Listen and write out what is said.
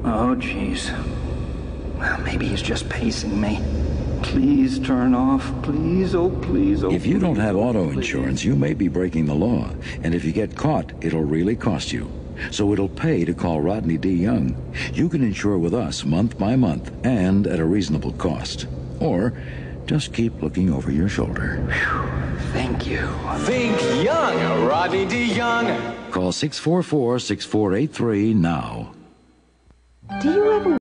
Oh, jeez. Well, maybe he's just pacing me. Please turn off. Please, oh, please, oh, If you don't please, have oh, auto please. insurance, you may be breaking the law. And if you get caught, it'll really cost you. So it'll pay to call Rodney D. Young. You can insure with us month by month and at a reasonable cost. Or just keep looking over your shoulder. Thank you. Think young, Rodney D. Young. Call 644-6483 now. Do you ever